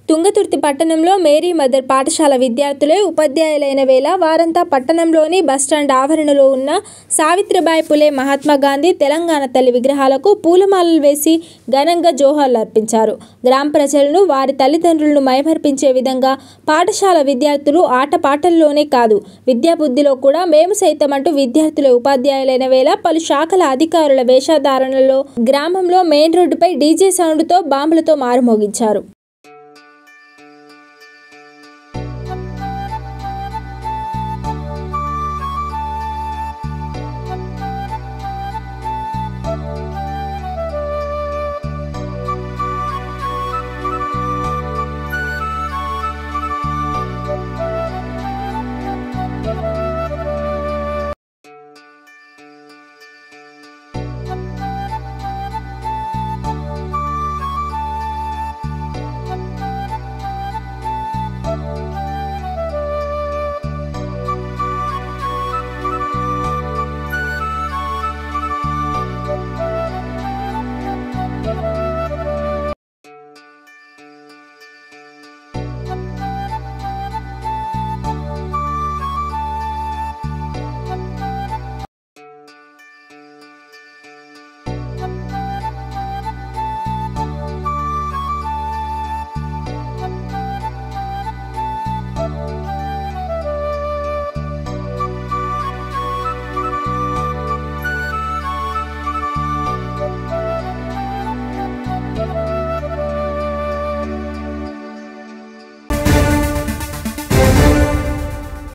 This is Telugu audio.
తుంగతుర్తి పట్టణంలో మేరీ మదర్ పాఠశాల విద్యార్థులే ఉపాధ్యాయులైన వేళ వారంతా పట్టణంలోని బస్టాండ్ ఆవరణలో ఉన్న సావిత్రిబాయి పులే, మహాత్మా గాంధీ, తెలంగాణ తల్లి విగ్రహాలకు పూలమాలలు వేసి ఘనంగా జోహార్లు అర్పించారు. గ్రామ ప్రజలను, వారి తల్లిదండ్రులను మైమర్పించే విధంగా పాఠశాల విద్యార్థులు ఆటపాటల్లోనే కాదు విద్యాబుద్ధిలో కూడా మేము సైతం అంటూ విద్యార్థులే ఉపాధ్యాయులైన వేళ పలు శాఖల అధికారుల వేషధారణలో గ్రామంలో మెయిన్ రోడ్డుపై డీజే సౌండ్తో బాంబులతో మారుమోగించారు.